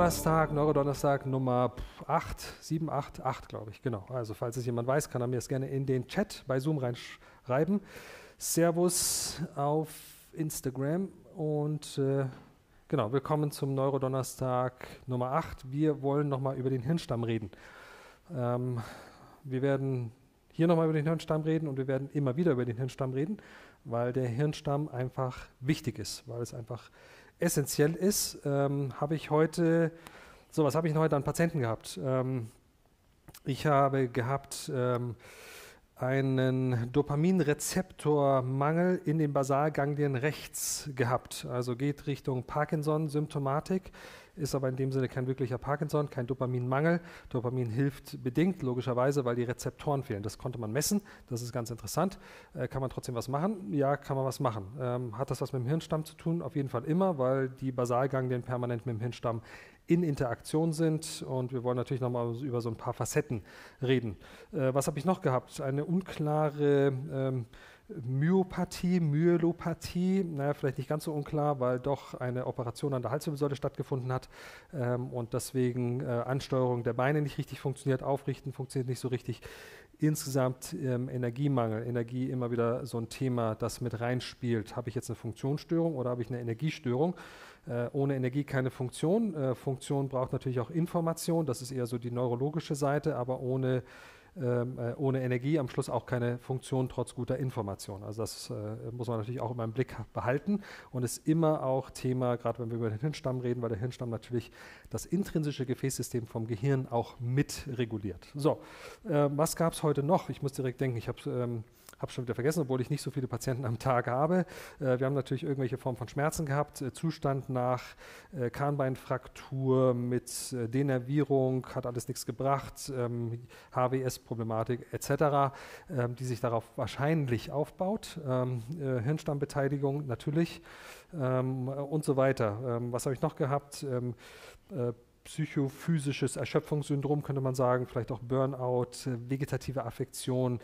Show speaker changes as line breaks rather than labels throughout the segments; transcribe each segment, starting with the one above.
Neurodonnerstag Nummer 8, 7, 8, 8 glaube ich, genau. Also falls es jemand weiß, kann er mir das gerne in den Chat bei Zoom reinschreiben. Servus auf Instagram und genau, willkommen zum Neurodonnerstag Nummer 8. Wir wollen nochmal über den Hirnstamm reden. Wir werden hier nochmal über den Hirnstamm reden und wir werden immer wieder über den Hirnstamm reden, weil der Hirnstamm einfach wichtig ist, weil es einfach essentiell ist. Was habe ich denn heute an Patienten gehabt? Ich habe gehabt einen Dopaminrezeptormangel in den Basalganglien rechts gehabt. Also geht Richtung Parkinson-Symptomatik, ist aber in dem Sinne kein wirklicher Parkinson, kein Dopaminmangel. Dopamin hilft bedingt, logischerweise, weil die Rezeptoren fehlen. Das konnte man messen, das ist ganz interessant. Kann man trotzdem was machen? Ja, kann man was machen. Hat das was mit dem Hirnstamm zu tun? Auf jeden Fall immer, weil die Basalganglien permanent mit dem Hirnstamm in Interaktion sind und wir wollen natürlich nochmal über so ein paar Facetten reden. Was habe ich noch gehabt? Eine unklare Myelopathie, naja, vielleicht nicht ganz so unklar, weil doch eine Operation an der Halswirbelsäule stattgefunden hat und deswegen Ansteuerung der Beine nicht richtig funktioniert, Aufrichten funktioniert nicht so richtig. Insgesamt Energiemangel, Energie immer wieder so ein Thema, das mit reinspielt. Habe ich jetzt eine Funktionsstörung oder habe ich eine Energiestörung? Ohne Energie keine Funktion. Funktion braucht natürlich auch Information, das ist eher so die neurologische Seite, aber ohne Energie am Schluss auch keine Funktion trotz guter Information. Also das muss man natürlich auch immer im Blick behalten und ist immer auch Thema, gerade wenn wir über den Hirnstamm reden, weil der Hirnstamm natürlich das intrinsische Gefäßsystem vom Gehirn auch mit reguliert. So, was gab es heute noch? Ich muss direkt denken, ich habe schon wieder vergessen, obwohl ich nicht so viele Patienten am Tag habe. Wir haben natürlich irgendwelche Formen von Schmerzen gehabt. Zustand nach Kahnbeinfraktur mit Denervierung, hat alles nichts gebracht, HWS-Problematik etc., die sich darauf wahrscheinlich aufbaut. Hirnstammbeteiligung natürlich und so weiter. Was habe ich noch gehabt? Psychophysisches Erschöpfungssyndrom könnte man sagen, vielleicht auch Burnout, vegetative Affektion,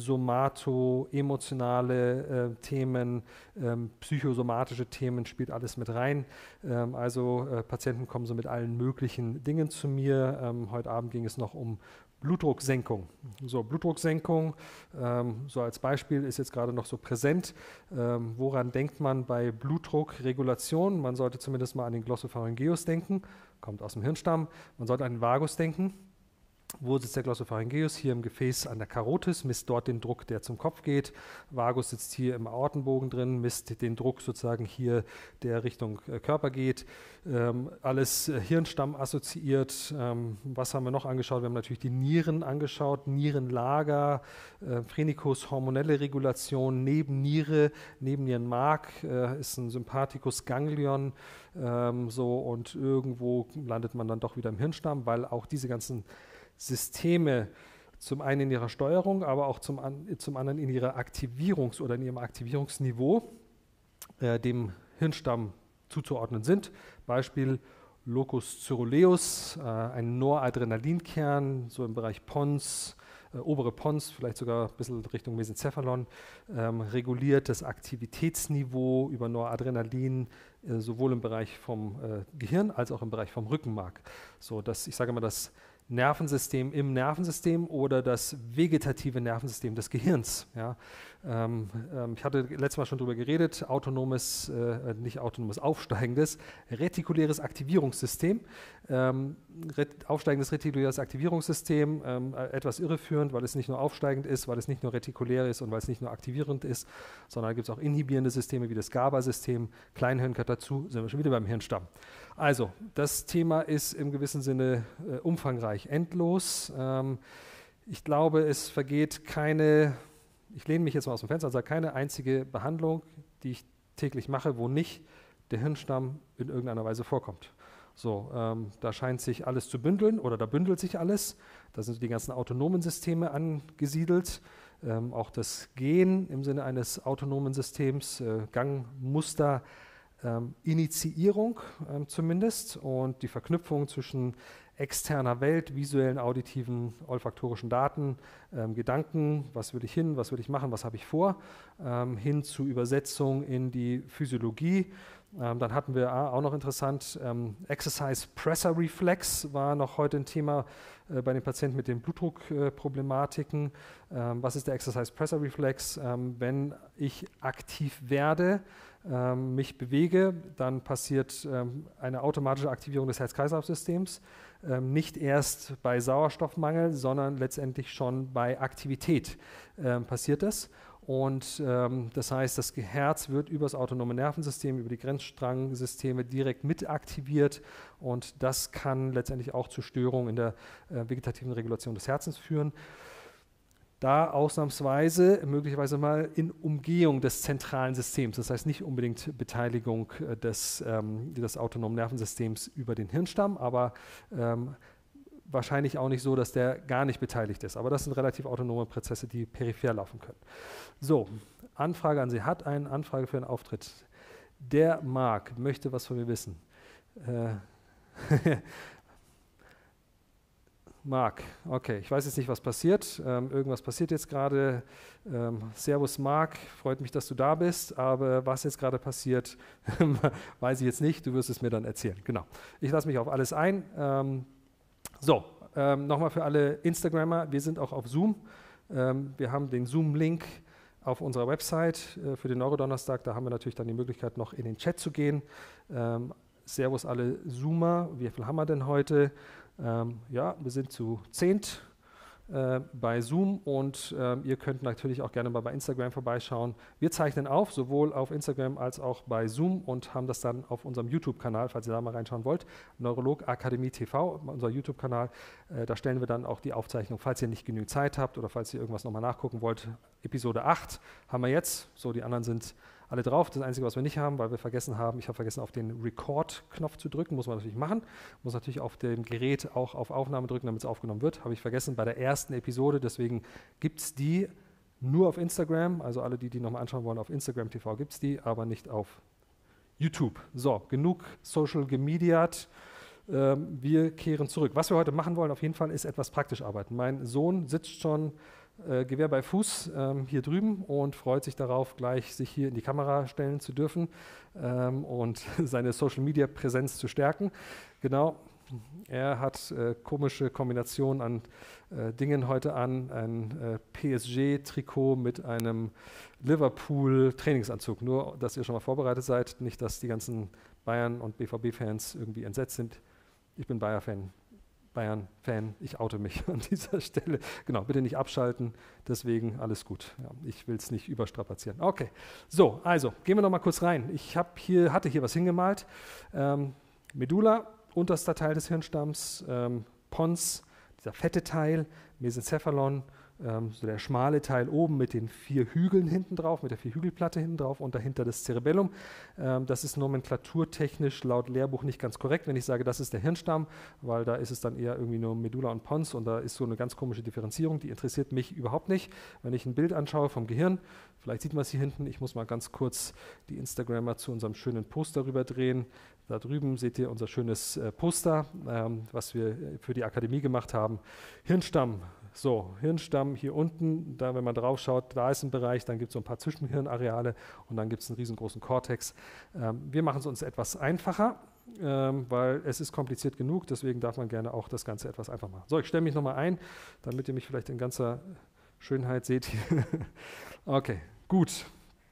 somato-emotionale Themen, psychosomatische Themen, spielt alles mit rein. Patienten kommen so mit allen möglichen Dingen zu mir. Heute Abend ging es noch um Blutdrucksenkung. So, Blutdrucksenkung, so als Beispiel ist jetzt gerade noch so präsent. Woran denkt man bei Blutdruckregulation? Man sollte zumindest mal an den Glossopharyngeus denken, kommt aus dem Hirnstamm. Man sollte an den Vagus denken. Wo sitzt der Glossopharyngeus? Hier im Gefäß an der Karotis, misst dort den Druck, der zum Kopf geht. Vagus sitzt hier im Aortenbogen drin, misst den Druck sozusagen hier, der Richtung Körper geht. Alles Hirnstamm assoziiert. Was haben wir noch angeschaut? Wir haben natürlich die Nieren angeschaut, Nierenlager, Phrenikus, hormonelle Regulation, neben Nierenmark ist ein Sympathikus Ganglion. Und irgendwo landet man dann doch wieder im Hirnstamm, weil auch diese ganzen Systeme zum einen in ihrer Steuerung, aber auch zum anderen in ihrer in ihrem Aktivierungsniveau dem Hirnstamm zuzuordnen sind. Beispiel Locus coeruleus, ein Noradrenalinkern, so im Bereich Pons, obere Pons, vielleicht sogar ein bisschen Richtung Mesencephalon, reguliert das Aktivitätsniveau über Noradrenalin, sowohl im Bereich vom Gehirn als auch im Bereich vom Rückenmark. So, ich sage mal, das Nervensystem im Nervensystem oder das vegetative Nervensystem des Gehirns. Ja. Ich hatte letztes Mal schon darüber geredet, aufsteigendes retikuläres Aktivierungssystem. Aufsteigendes retikuläres Aktivierungssystem, etwas irreführend, weil es nicht nur aufsteigend ist, weil es nicht nur retikulär ist und weil es nicht nur aktivierend ist, sondern da gibt es auch inhibierende Systeme wie das GABA-System, Kleinhirn gehört dazu, sind wir schon wieder beim Hirnstamm. Also, das Thema ist im gewissen Sinne umfangreich, endlos. Ich glaube, es vergeht ich lehne mich jetzt mal aus dem Fenster und sage, keine einzige Behandlung, die ich täglich mache, wo nicht der Hirnstamm in irgendeiner Weise vorkommt. So, da scheint sich alles zu bündeln oder da bündelt sich alles. Da sind die ganzen autonomen Systeme angesiedelt. Auch das Gen im Sinne eines autonomen Systems, Gangmuster, Initiierung zumindest und die Verknüpfung zwischen externer Welt, visuellen, auditiven, olfaktorischen Daten, Gedanken, was will ich was will ich machen, was habe ich vor, hin zu Übersetzung in die Physiologie Dann hatten wir auch noch interessant, Exercise Pressure Reflex war noch heute ein Thema bei den Patienten mit den Blutdruckproblematiken. Was ist der Exercise Pressure Reflex? Wenn ich aktiv werde, mich bewege, dann passiert eine automatische Aktivierung des Herz-Kreislauf-Systems. Nicht erst bei Sauerstoffmangel, sondern letztendlich schon bei Aktivität passiert das. Und das heißt, das Herz wird über das autonome Nervensystem, über die Grenzstrangsysteme direkt mit aktiviert und das kann letztendlich auch zu Störungen in der vegetativen Regulation des Herzens führen. Da ausnahmsweise möglicherweise mal in Umgehung des zentralen Systems, das heißt nicht unbedingt Beteiligung des autonomen Nervensystems über den Hirnstamm, aber wahrscheinlich auch nicht so, dass der gar nicht beteiligt ist. Aber das sind relativ autonome Prozesse, die peripher laufen können. So, Anfrage an Sie. Hat eine Anfrage für einen Auftritt. Der Marc möchte was von mir wissen. Marc, okay, ich weiß jetzt nicht, was passiert. Irgendwas passiert jetzt gerade. Servus Marc, freut mich, dass du da bist, aber was jetzt gerade passiert, weiß ich jetzt nicht. Du wirst es mir dann erzählen. Genau. Ich lasse mich auf alles ein. Nochmal für alle Instagrammer, wir sind auch auf Zoom. Wir haben den Zoom-Link auf unserer Website für den Neurodonnerstag. Da haben wir natürlich dann die Möglichkeit, noch in den Chat zu gehen. Servus alle Zoomer, wie viel haben wir denn heute? Ja, wir sind zu 10 bei Zoom und ihr könnt natürlich auch gerne mal bei Instagram vorbeischauen. Wir zeichnen auf, sowohl auf Instagram als auch bei Zoom und haben das dann auf unserem YouTube-Kanal, falls ihr da mal reinschauen wollt, Neurolog Akademie TV, unser YouTube-Kanal. Da stellen wir dann auch die Aufzeichnung, falls ihr nicht genügend Zeit habt oder falls ihr irgendwas nochmal nachgucken wollt. Episode 8 haben wir jetzt, so die anderen sind alle drauf. Das Einzige, was wir nicht haben, weil wir vergessen haben, ich habe vergessen, auf den Record-Knopf zu drücken, muss man natürlich machen. Muss natürlich auf dem Gerät auch auf Aufnahme drücken, damit es aufgenommen wird. Habe ich vergessen bei der ersten Episode, deswegen gibt es die nur auf Instagram. Also alle, die nochmal anschauen wollen, auf Instagram TV gibt es die, aber nicht auf YouTube. So, genug Social Gemediat. Wir kehren zurück. Was wir heute machen wollen, auf jeden Fall, ist etwas praktisch arbeiten. Mein Sohn sitzt schon Gewehr bei Fuß hier drüben und freut sich darauf, gleich sich hier in die Kamera stellen zu dürfen und seine Social-Media-Präsenz zu stärken. Genau, er hat komische Kombinationen an Dingen heute an, ein PSG-Trikot mit einem Liverpool-Trainingsanzug. Nur, dass ihr schon mal vorbereitet seid, nicht, dass die ganzen Bayern- und BVB-Fans irgendwie entsetzt sind. Ich bin Bayern-Fan, ich oute mich an dieser Stelle. Genau, bitte nicht abschalten, deswegen alles gut. Ja, ich will es nicht überstrapazieren. Okay, so, also gehen wir noch mal kurz rein. Ich hatte hier was hingemalt. Medulla, unterster Teil des Hirnstamms, Pons, dieser fette Teil, Mesencephalon, so der schmale Teil oben mit den 4 Hügeln hinten drauf, mit der 4-Hügelplatte hinten drauf und dahinter das Cerebellum. Das ist nomenklaturtechnisch laut Lehrbuch nicht ganz korrekt, wenn ich sage, das ist der Hirnstamm, weil da ist es dann eher irgendwie nur Medulla und Pons und da ist so eine ganz komische Differenzierung, die interessiert mich überhaupt nicht. Wenn ich ein Bild anschaue vom Gehirn, vielleicht sieht man es hier hinten, ich muss mal ganz kurz die Instagrammer zu unserem schönen Poster rüberdrehen. Da drüben seht ihr unser schönes Poster, was wir für die Akademie gemacht haben. Hirnstamm. So, Hirnstamm hier unten, da wenn man drauf schaut, da ist ein Bereich, dann gibt es so ein paar Zwischenhirnareale und dann gibt es einen riesengroßen Kortex. Wir machen es uns etwas einfacher, weil es ist kompliziert genug, deswegen darf man gerne auch das Ganze etwas einfach machen. So, ich stelle mich nochmal ein, damit ihr mich vielleicht in ganzer Schönheit seht hier. Okay, gut.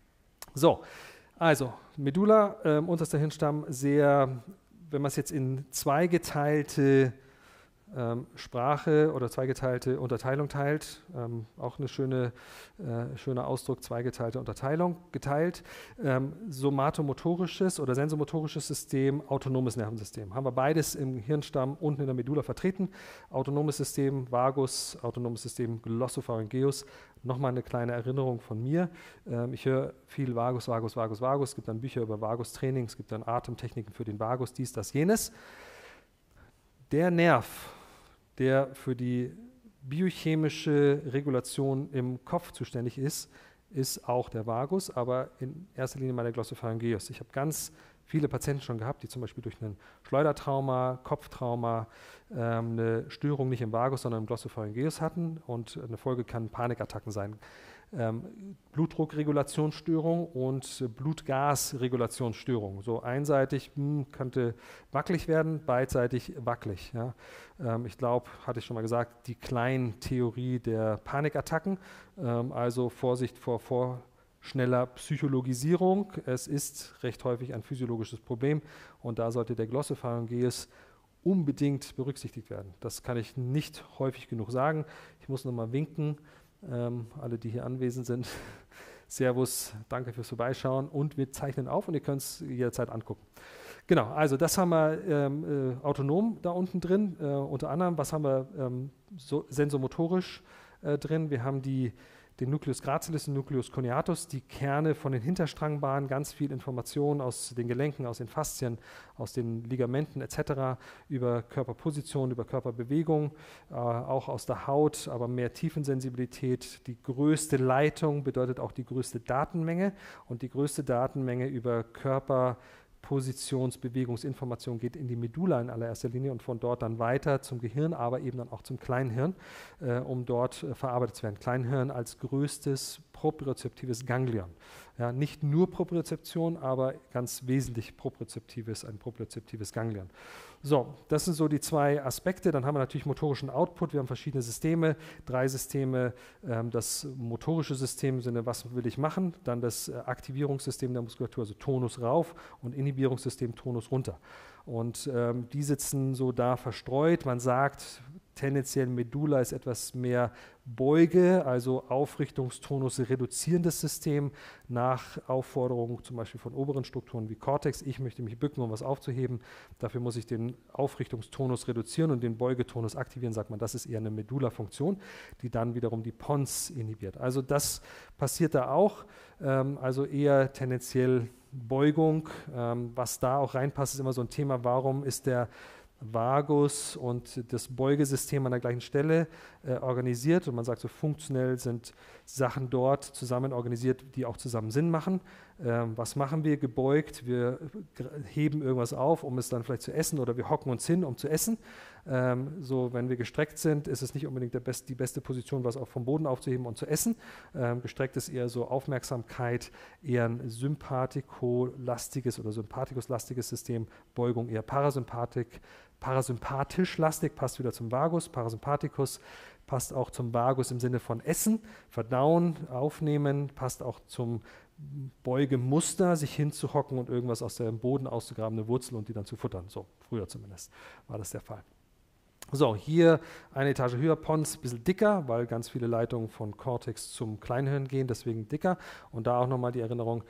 So, also Medulla, unterster Hirnstamm, sehr, wenn man es jetzt in zweigeteilte Sprache oder zweigeteilte Unterteilung teilt, auch eine schöner Ausdruck, zweigeteilte Unterteilung, geteilt, somatomotorisches oder sensomotorisches System, autonomes Nervensystem. Haben wir beides im Hirnstamm unten in der Medulla vertreten, autonomes System, Vagus, autonomes System, Glossopharyngeus. Nochmal eine kleine Erinnerung von mir. Ich höre viel Vagus, Vagus, Vagus, Vagus. Es gibt dann Bücher über Vagus-Training, es gibt dann Atemtechniken für den Vagus, dies, das, jenes. Der Nerv, der für die biochemische Regulation im Kopf zuständig ist, ist auch der Vagus, aber in erster Linie mal der Glossopharyngeus. Ich habe ganz viele Patienten schon gehabt, die zum Beispiel durch ein Schleudertrauma, Kopftrauma, eine Störung nicht im Vagus, sondern im Glossopharyngeus hatten und eine Folge kann Panikattacken sein. Blutdruckregulationsstörung und Blutgasregulationsstörung. So einseitig könnte wackelig werden, beidseitig wackelig. Ja. Ich glaube, hatte ich schon mal gesagt, die Klein-Theorie der Panikattacken, also Vorsicht vor schneller Psychologisierung. Es ist recht häufig ein physiologisches Problem und da sollte der Glossopharyngeus unbedingt berücksichtigt werden. Das kann ich nicht häufig genug sagen. Ich muss nochmal winken, alle, die hier anwesend sind. Servus, danke fürs Vorbeischauen und wir zeichnen auf und ihr könnt es jederzeit angucken. Genau, also das haben wir autonom da unten drin. Unter anderem, was haben wir sensomotorisch drin? Wir haben den Nucleus gracilis und Nucleus cuneatus, die Kerne von den Hinterstrangbahnen, ganz viel Information aus den Gelenken, aus den Faszien, aus den Ligamenten etc., über Körperposition, über Körperbewegung, auch aus der Haut, aber mehr Tiefensensibilität. Die größte Leitung bedeutet auch die größte Datenmenge und die größte Datenmenge über Körperpositions-Bewegungsinformation geht in die Medulla in allererster Linie und von dort dann weiter zum Gehirn, aber eben dann auch zum Kleinhirn, um dort verarbeitet zu werden. Kleinhirn als größtes propriozeptives Ganglion. Ja, nicht nur Propriozeption, aber ganz wesentlich ein propriozeptives Ganglion. So, das sind so die zwei Aspekte. Dann haben wir natürlich motorischen Output. Wir haben verschiedene Systeme, 3 Systeme. Das motorische System im Sinne, was will ich machen? Dann das Aktivierungssystem der Muskulatur, also Tonus rauf und Inhibierungssystem Tonus runter. Und die sitzen so da verstreut. Man sagt, tendenziell Medulla ist etwas mehr Beuge, also Aufrichtungstonus reduzierendes System nach Aufforderung zum Beispiel von oberen Strukturen wie Cortex. Ich möchte mich bücken, um was aufzuheben. Dafür muss ich den Aufrichtungstonus reduzieren und den Beugetonus aktivieren, sagt man. Das ist eher eine Medulla-Funktion, die dann wiederum die Pons inhibiert. Also das passiert da auch, also eher tendenziell Beugung. Was da auch reinpasst, ist immer so ein Thema, warum ist der Vagus und das Beugesystem an der gleichen Stelle organisiert und man sagt so, funktionell sind Sachen dort zusammen organisiert, die auch zusammen Sinn machen. Was machen wir? Gebeugt, wir heben irgendwas auf, um es dann vielleicht zu essen oder wir hocken uns hin, um zu essen. So, wenn wir gestreckt sind, ist es nicht unbedingt die beste Position, was auch vom Boden aufzuheben und zu essen. Gestreckt ist eher so Aufmerksamkeit, eher ein sympathikolastiges oder sympathikus-lastiges System, Beugung eher parasympathisch-lastig, passt wieder zum Vagus, Parasympathikus passt auch zum Vagus im Sinne von Essen, Verdauen, Aufnehmen, passt auch zum Beugemuster, sich hinzuhocken und irgendwas aus dem Boden auszugraben, eine Wurzel und die dann zu futtern. So, früher zumindest war das der Fall. So, hier eine Etage höher, Pons, ein bisschen dicker, weil ganz viele Leitungen von Cortex zum Kleinhirn gehen, deswegen dicker. Und da auch nochmal die Erinnerung,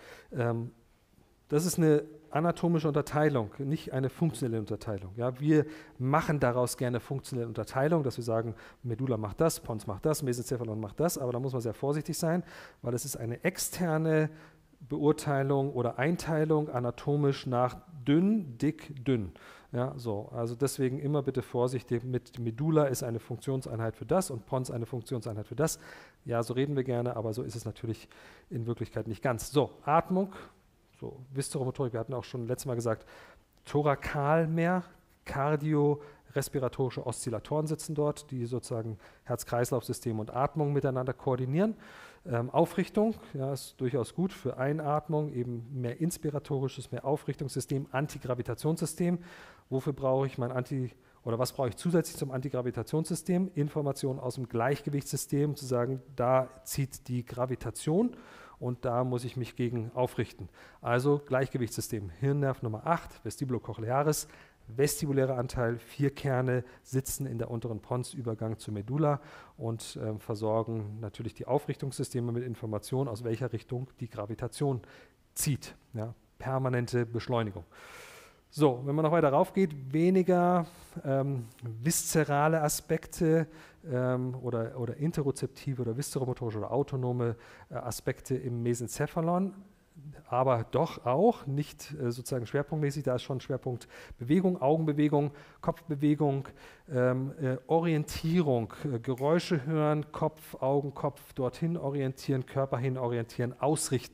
das ist eine anatomische Unterteilung, nicht eine funktionelle Unterteilung. Ja, wir machen daraus gerne funktionelle Unterteilung, dass wir sagen, Medulla macht das, Pons macht das, Mesencephalon macht das, aber da muss man sehr vorsichtig sein, weil es ist eine externe Beurteilung oder Einteilung anatomisch nach dünn, dick, dünn. Ja, so, also deswegen immer bitte vorsichtig mit Medulla ist eine Funktionseinheit für das und Pons eine Funktionseinheit für das. Ja, so reden wir gerne, aber so ist es natürlich in Wirklichkeit nicht ganz. So, Atmung. So, Viszeromotorik, wir hatten auch schon letztes Mal gesagt, thorakal mehr, kardio-respiratorische Oszillatoren sitzen dort, die sozusagen Herz-Kreislauf-System und Atmung miteinander koordinieren. Aufrichtung, ja, ist durchaus gut für Einatmung, eben mehr inspiratorisches, mehr Aufrichtungssystem, Antigravitationssystem. Wofür brauche ich was brauche ich zusätzlich zum Antigravitationssystem? Informationen aus dem Gleichgewichtssystem, zu sagen, da zieht die Gravitation und da muss ich mich gegen aufrichten. Also Gleichgewichtssystem, Hirnnerv Nummer 8, Vestibulocochlearis, vestibulärer Anteil, 4 Kerne sitzen in der unteren Pons, Übergang zur Medulla und versorgen natürlich die Aufrichtungssysteme mit Informationen, aus welcher Richtung die Gravitation zieht. Ja, permanente Beschleunigung. So, wenn man noch weiter rauf geht, weniger viszerale Aspekte oder interozeptive oder viszeromotorische oder autonome Aspekte im Mesencephalon, aber doch auch nicht sozusagen schwerpunktmäßig, da ist schon Schwerpunkt Bewegung, Augenbewegung, Kopfbewegung, Orientierung, Geräusche hören, Kopf, Augen, Kopf dorthin orientieren, Körper hin orientieren, ausrichten,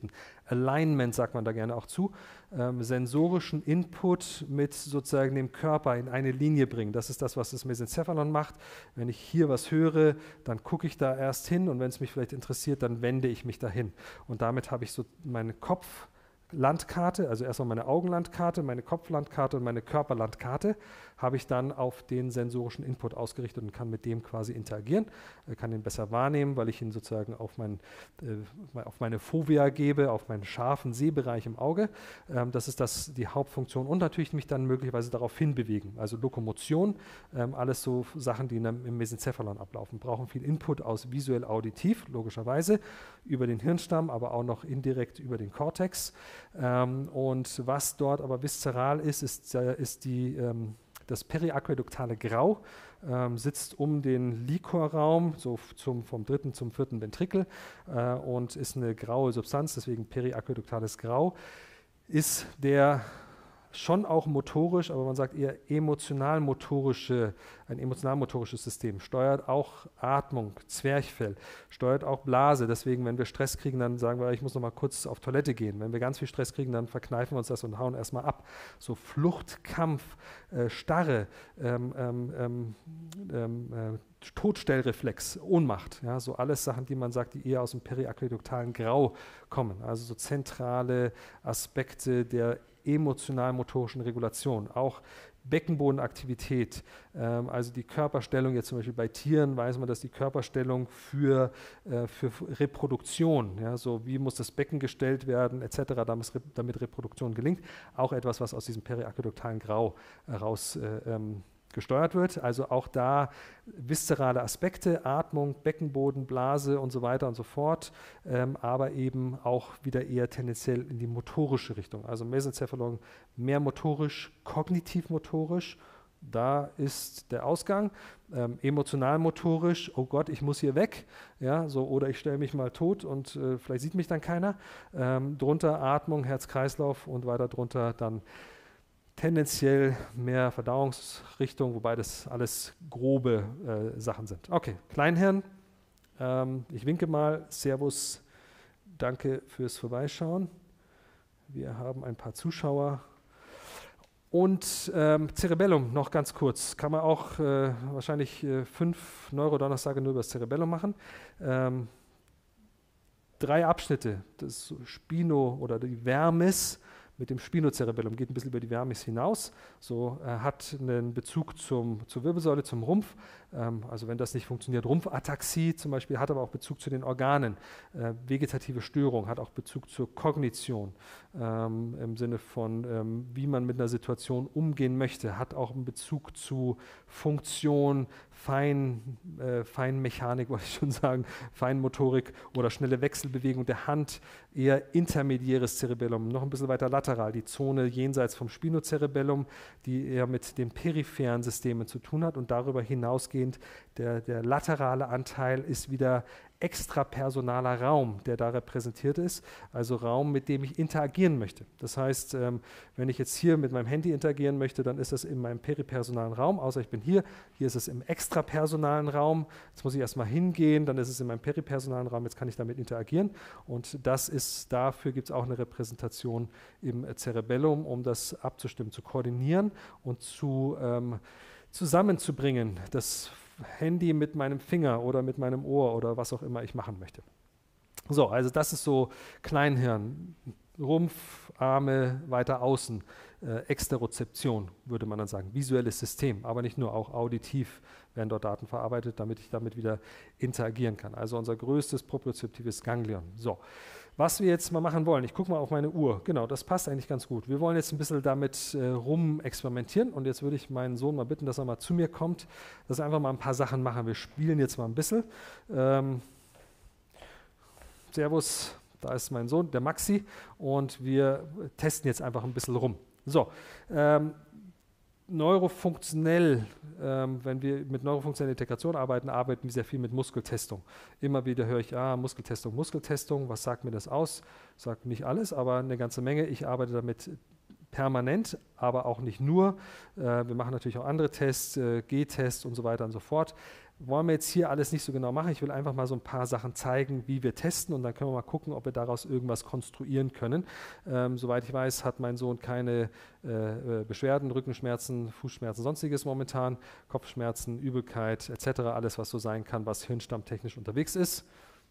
Alignment, sagt man da gerne auch zu, sensorischen Input mit sozusagen dem Körper in eine Linie bringen. Das ist das, was das Mesencephalon macht. Wenn ich hier was höre, dann gucke ich da erst hin und wenn es mich vielleicht interessiert, dann wende ich mich dahin. Und damit habe ich so meine Kopflandkarte, also erstmal meine Augenlandkarte, meine Kopflandkarte und meine Körperlandkarte, habe ich dann auf den sensorischen Input ausgerichtet und kann mit dem quasi interagieren, kann ihn besser wahrnehmen, weil ich ihn sozusagen auf meine Fovea gebe, auf meinen scharfen Sehbereich im Auge. Das ist die Hauptfunktion und natürlich mich dann möglicherweise darauf hinbewegen, also Lokomotion, alles so Sachen, die im Mesencephalon ablaufen, brauchen viel Input aus visuell-auditiv, logischerweise, über den Hirnstamm, aber auch noch indirekt über den Kortex. Und was dort aber viszeral ist das periaquäduktale Grau, sitzt um den Liquorraum, so vom 3. zum 4. Ventrikel und ist eine graue Substanz, deswegen periaquäduktales Grau, ist der schon auch motorisch, aber man sagt eher ein emotional-motorisches System, steuert auch Atmung, Zwerchfell, steuert auch Blase. Deswegen, wenn wir Stress kriegen, dann sagen wir, ich muss noch mal kurz auf Toilette gehen. Wenn wir ganz viel Stress kriegen, dann verkneifen wir uns das und hauen erstmal ab. So Flucht, Kampf, Starre, Todstellreflex, Ohnmacht, ja, so alles Sachen, die man sagt, die eher aus dem periaquäduktalen Grau kommen. Also so zentrale Aspekte der emotional-motorischen Regulation, auch Beckenbodenaktivität, also die Körperstellung, jetzt zum Beispiel bei Tieren weiß man, dass die Körperstellung für Reproduktion, ja, so wie muss das Becken gestellt werden, etc., damit Reproduktion gelingt, auch etwas, was aus diesem periaquäduktalen Grau heraus gesteuert wird. Also auch da viszerale Aspekte, Atmung, Beckenboden, Blase und so weiter und so fort, aber eben auch wieder eher tendenziell in die motorische Richtung. Also Mesencephalon mehr motorisch, kognitiv-motorisch, da ist der Ausgang. Emotional-motorisch, oh Gott, ich muss hier weg, ja, so, oder ich stelle mich mal tot und vielleicht sieht mich dann keiner. Drunter Atmung, Herz-Kreislauf und weiter drunter dann tendenziell mehr Verdauungsrichtung, wobei das alles grobe Sachen sind. Okay, Kleinhirn. Ich winke mal. Servus. Danke fürs Vorbeischauen. Wir haben ein paar Zuschauer. Und Cerebellum, noch ganz kurz. Kann man auch wahrscheinlich 5 Neurodonnerstage nur über das Cerebellum machen. 3 Abschnitte. Das Spino oder die Vermis mit dem Spinocerebellum, geht ein bisschen über die Vermis hinaus, so hat einen Bezug zur Wirbelsäule, zum Rumpf, also wenn das nicht funktioniert, Rumpfataxie zum Beispiel, hat aber auch Bezug zu den Organen, vegetative Störung, hat auch Bezug zur Kognition, im Sinne von, wie man mit einer Situation umgehen möchte, hat auch einen Bezug zu Funktion, Feinmechanik, wollte ich schon sagen, Feinmotorik oder schnelle Wechselbewegung der Hand, eher intermediäres Cerebellum, noch ein bisschen weiter lateral, die Zone jenseits vom Spinocerebellum, die eher mit den peripheren Systemen zu tun hat und darüber hinausgehend der laterale Anteil ist wieder extrapersonaler Raum, der da repräsentiert ist, also Raum, mit dem ich interagieren möchte. Das heißt, wenn ich jetzt hier mit meinem Handy interagieren möchte, dann ist das in meinem peripersonalen Raum, außer ich bin hier ist es im extrapersonalen Raum, jetzt muss ich erstmal hingehen, dann ist es in meinem peripersonalen Raum, jetzt kann ich damit interagieren und dafür gibt es auch eine Repräsentation im Cerebellum, um das abzustimmen, zu koordinieren und zusammenzubringen, das Handy mit meinem Finger oder mit meinem Ohr oder was auch immer ich machen möchte. So, also das ist so Kleinhirn, Rumpf, Arme, weiter außen, Exterozeption würde man dann sagen, visuelles System, aber nicht nur, auch auditiv werden dort Daten verarbeitet, damit ich damit wieder interagieren kann. Also unser größtes propriozeptives Ganglion. So, was wir jetzt mal machen wollen, ich gucke mal auf meine Uhr, genau, das passt eigentlich ganz gut. Wir wollen jetzt ein bisschen damit rumexperimentieren und jetzt würde ich meinen Sohn mal bitten, dass er mal zu mir kommt, dass wir einfach mal ein paar Sachen machen. Wir spielen jetzt mal ein bisschen. Servus, da ist mein Sohn, der Maxi, und wir testen jetzt einfach ein bisschen rum. So, neurofunktionell, wenn wir mit neurofunktioneller Integration arbeiten, arbeiten wir sehr viel mit Muskeltestung. Immer wieder höre ich, Muskeltestung, was sagt mir das aus? Sagt nicht alles, aber eine ganze Menge. Ich arbeite damit permanent, aber auch nicht nur. Wir machen natürlich auch andere Tests, G-Tests und so weiter und so fort. wollen wir jetzt hier alles nicht so genau machen. Ich will einfach mal so ein paar Sachen zeigen, wie wir testen und dann können wir mal gucken, ob wir daraus irgendwas konstruieren können. Soweit ich weiß, hat mein Sohn keine Beschwerden, Rückenschmerzen, Fußschmerzen, sonstiges momentan, Kopfschmerzen, Übelkeit etc., alles was so sein kann, was hirnstammtechnisch unterwegs ist.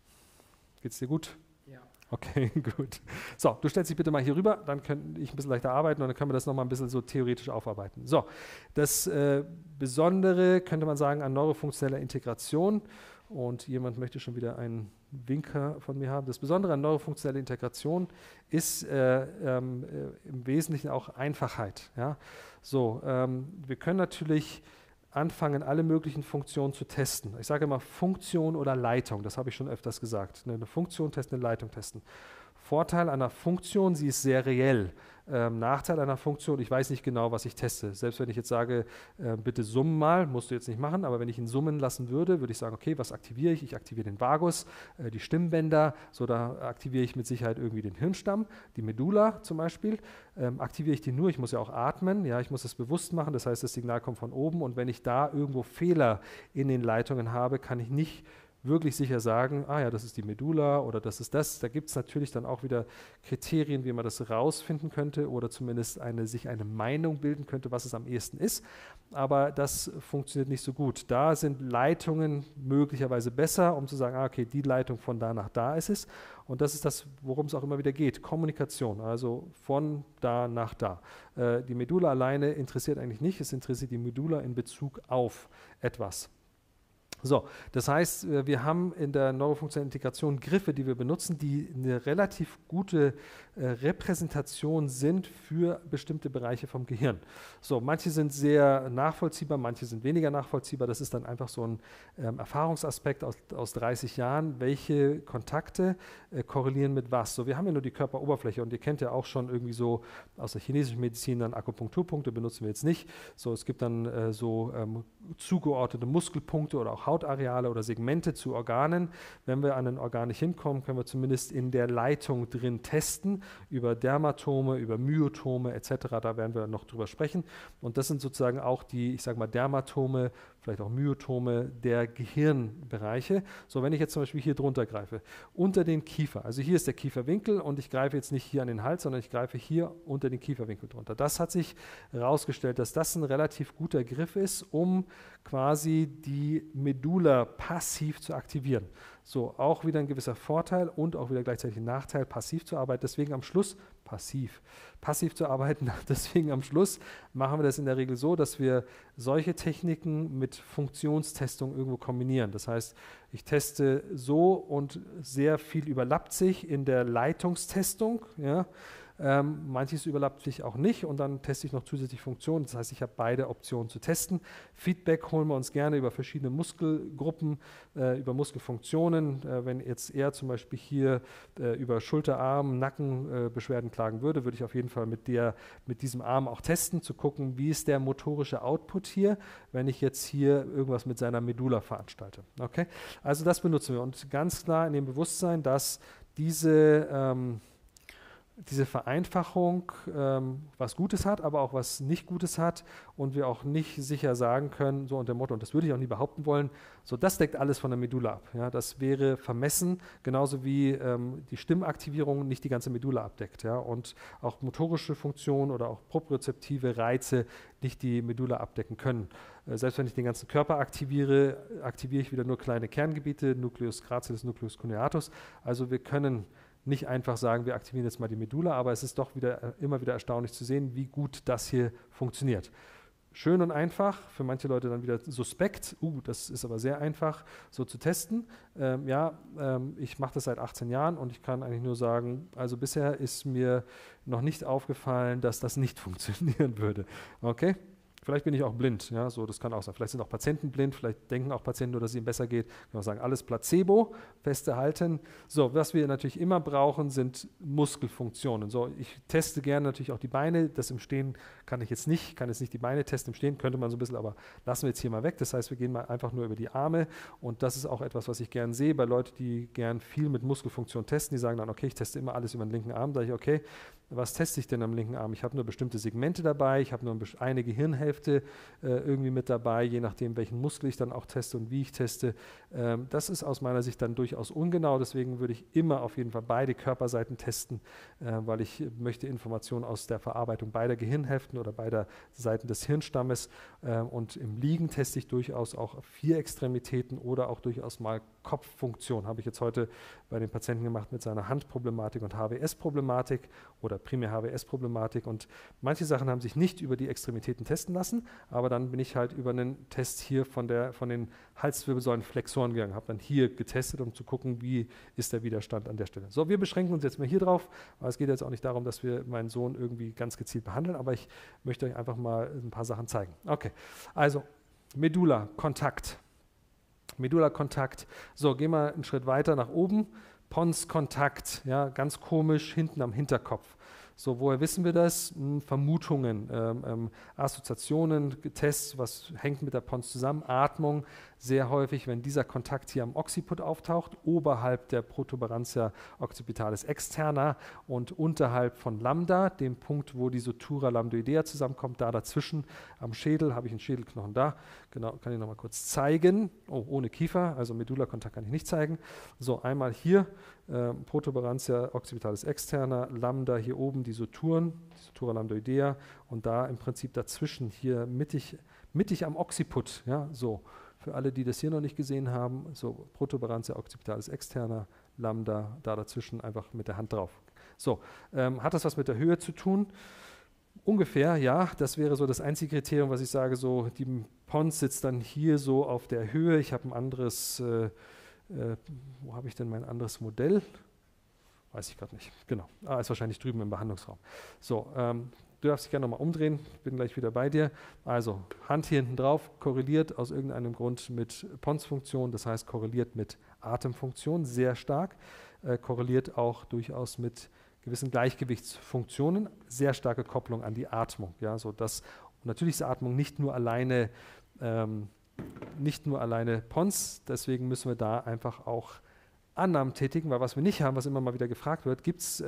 Geht's dir gut?
Ja.
Okay, gut. So, du stellst dich bitte mal hier rüber, dann kann ich ein bisschen leichter arbeiten und dann können wir das nochmal ein bisschen so theoretisch aufarbeiten. So, das Besondere, könnte man sagen, an neurofunktioneller Integration, und jemand möchte schon wieder einen Winker von mir haben. Das Besondere an neurofunktioneller Integration ist im Wesentlichen auch Einfachheit. Ja? So, wir können natürlich anfangen, alle möglichen Funktionen zu testen. Ich sage immer Funktion oder Leitung, das habe ich schon öfters gesagt. Eine Funktion testen, eine Leitung testen. Vorteil einer Funktion, sie ist sehr reell. Nachteil einer Funktion, ich weiß nicht genau, was ich teste. Selbst wenn ich jetzt sage, bitte summen mal, musst du jetzt nicht machen, aber wenn ich ihn summen lassen würde, würde ich sagen, okay, was aktiviere ich? Ich aktiviere den Vagus, die Stimmbänder, so da aktiviere ich mit Sicherheit irgendwie den Hirnstamm, die Medulla zum Beispiel. Aktiviere ich die nur, ich muss ja auch atmen, ja, ich muss es bewusst machen, das heißt, das Signal kommt von oben und wenn ich da irgendwo Fehler in den Leitungen habe, kann ich nicht wirklich sicher sagen, ah ja, das ist die Medulla oder das ist das. Da gibt es natürlich dann auch wieder Kriterien, wie man das rausfinden könnte oder zumindest sich eine Meinung bilden könnte, was es am ehesten ist. Aber das funktioniert nicht so gut. Da sind Leitungen möglicherweise besser, um zu sagen, ah, okay, die Leitung von da nach da ist es. Und das ist das, worum es auch immer wieder geht. Kommunikation, also von da nach da. Die Medulla alleine interessiert eigentlich nicht, es interessiert die Medulla in Bezug auf etwas. So, das heißt, wir haben in der neurofunktionellen Integration Griffe, die wir benutzen, die eine relativ gute Repräsentation sind für bestimmte Bereiche vom Gehirn. So, manche sind sehr nachvollziehbar, manche sind weniger nachvollziehbar. Das ist dann einfach so ein Erfahrungsaspekt aus 30 Jahren. Welche Kontakte korrelieren mit was? So, wir haben ja nur die Körperoberfläche und ihr kennt ja auch schon irgendwie so aus der chinesischen Medizin dann Akupunkturpunkte, benutzen wir jetzt nicht. So, es gibt dann zugeordnete Muskelpunkte oder auch Hautareale oder Segmente zu Organen. Wenn wir an ein Organ nicht hinkommen, können wir zumindest in der Leitung drin testen, über Dermatome, über Myotome etc. Da werden wir noch drüber sprechen. Und das sind sozusagen auch die, ich sage mal, Dermatome, vielleicht auch Myotome der Gehirnbereiche. So, wenn ich jetzt zum Beispiel hier drunter greife, unter den Kiefer, also hier ist der Kieferwinkel und ich greife jetzt nicht hier an den Hals, sondern ich greife hier unter den Kieferwinkel drunter. Das hat sich herausgestellt, dass das ein relativ guter Griff ist, um quasi die Medulla passiv zu aktivieren. So, auch wieder ein gewisser Vorteil und auch wieder gleichzeitig ein Nachteil, passiv zu arbeiten. Deswegen am Schluss passiv zu arbeiten. Deswegen am Schluss machen wir das in der Regel so, dass wir solche Techniken mit Funktionstestung irgendwo kombinieren. Das heißt, ich teste so und sehr viel überlappt sich in der Leitungstestung, ja. Manches überlappt sich auch nicht und dann teste ich noch zusätzlich Funktionen. Das heißt, ich habe beide Optionen zu testen. Feedback holen wir uns gerne über verschiedene Muskelgruppen, über Muskelfunktionen. Wenn jetzt er zum Beispiel hier über Schulter, Arm, Nackenbeschwerden klagen würde, würde ich auf jeden Fall mit diesem Arm auch testen, zu gucken, wie ist der motorische Output hier, wenn ich jetzt hier irgendwas mit seiner Medulla veranstalte. Okay? Also das benutzen wir und ganz klar in dem Bewusstsein, dass diese Vereinfachung was Gutes hat, aber auch was nicht Gutes hat und wir auch nicht sicher sagen können, so unter dem Motto, und das würde ich auch nie behaupten wollen, so das deckt alles von der Medulla ab. Ja, das wäre vermessen, genauso wie die Stimmaktivierung nicht die ganze Medulla abdeckt. Ja, und auch motorische Funktionen oder auch propriozeptive Reize nicht die Medulla abdecken können. Selbst wenn ich den ganzen Körper aktiviere, aktiviere ich wieder nur kleine Kerngebiete, Nucleus gracilis, Nucleus cuneatus. Also wir können nicht einfach sagen, wir aktivieren jetzt mal die Medulla, aber es ist doch immer wieder erstaunlich zu sehen, wie gut das hier funktioniert. Schön und einfach, für manche Leute dann wieder suspekt, das ist aber sehr einfach so zu testen. Ich mache das seit 18 Jahren und ich kann eigentlich nur sagen, also bisher ist mir noch nicht aufgefallen, dass das nicht funktionieren würde. Okay? Vielleicht bin ich auch blind, ja, so, das kann auch sein. Vielleicht sind auch Patienten blind, vielleicht denken auch Patienten nur, dass es ihnen besser geht. Ich kann auch sagen, alles Placebo, festhalten. So, was wir natürlich immer brauchen, sind Muskelfunktionen. So, ich teste gerne natürlich auch die Beine. Das im Stehen kann jetzt nicht die Beine testen. Im Stehen könnte man so ein bisschen, aber lassen wir jetzt hier mal weg. Das heißt, wir gehen mal einfach nur über die Arme und das ist auch etwas, was ich gern sehe bei Leuten, die gern viel mit Muskelfunktion testen. Die sagen dann, okay, ich teste immer alles über den linken Arm. Da sage ich, okay, was teste ich denn am linken Arm? Ich habe nur bestimmte Segmente dabei, ich habe nur eine Gehirnhälfte Gehirnhälfte irgendwie mit dabei, je nachdem, welchen Muskel ich dann auch teste und wie ich teste. Das ist aus meiner Sicht dann durchaus ungenau, deswegen würde ich immer auf jeden Fall beide Körperseiten testen, weil ich möchte Informationen aus der Verarbeitung beider Gehirnhälften oder beider Seiten des Hirnstammes, und im Liegen teste ich durchaus auch 4 Extremitäten oder auch durchaus mal Kopffunktion. Habe ich jetzt heute bei den Patienten gemacht mit seiner Handproblematik und HWS-Problematik oder primär HWS-Problematik, und manche Sachen haben sich nicht über die Extremitäten testen lassen, aber dann bin ich halt über einen Test hier von den Halswirbelsäulenflexoren gegangen, habe dann hier getestet, um zu gucken, wie ist der Widerstand an der Stelle. So, wir beschränken uns jetzt mal hier drauf, weil es geht jetzt auch nicht darum, dass wir meinen Sohn irgendwie ganz gezielt behandeln, aber ich möchte euch einfach mal ein paar Sachen zeigen. Okay, also Medulla-Kontakt. Medulla-Kontakt. So, gehen wir einen Schritt weiter nach oben. Pons-Kontakt, ja, ganz komisch, hinten am Hinterkopf. So, woher wissen wir das? Vermutungen, Assoziationen, Tests, was hängt mit der Pons zusammen? Atmung, sehr häufig, wenn dieser Kontakt hier am Occiput auftaucht, oberhalb der Protuberantia occipitalis externa und unterhalb von Lambda, dem Punkt, wo die Sutura lambdoidea zusammenkommt, da dazwischen am Schädel, habe ich einen Schädelknochen da, genau, kann ich nochmal kurz zeigen. Oh, ohne Kiefer, also Medulla-Kontakt kann ich nicht zeigen. So, einmal hier, Protuberantia occipitalis externa, Lambda hier oben, die Suturen, die Sutura lambdoidea, und da im Prinzip dazwischen hier mittig am Occiput, ja, so. Für alle, die das hier noch nicht gesehen haben, so Protuberantia occipitalis externa, Lambda, da dazwischen einfach mit der Hand drauf. So, hat das was mit der Höhe zu tun? Ungefähr, ja, das wäre so das einzige Kriterium, was ich sage, so die Pons sitzt dann hier so auf der Höhe. Ich habe ein anderes, wo habe ich denn mein anderes Modell? Weiß ich gerade nicht, genau. Ist wahrscheinlich drüben im Behandlungsraum. So, du darfst dich gerne nochmal umdrehen, bin gleich wieder bei dir. Also Hand hier hinten drauf, korreliert aus irgendeinem Grund mit Pons-Funktion, das heißt korreliert mit Atemfunktion sehr stark, korreliert auch durchaus mit gewissen Gleichgewichtsfunktionen, sehr starke Kopplung an die Atmung. Ja, so dass, natürlich ist Atmung nicht nur alleine Pons, deswegen müssen wir da einfach auch Annahmen tätigen, weil was wir nicht haben, was immer mal wieder gefragt wird, gibt es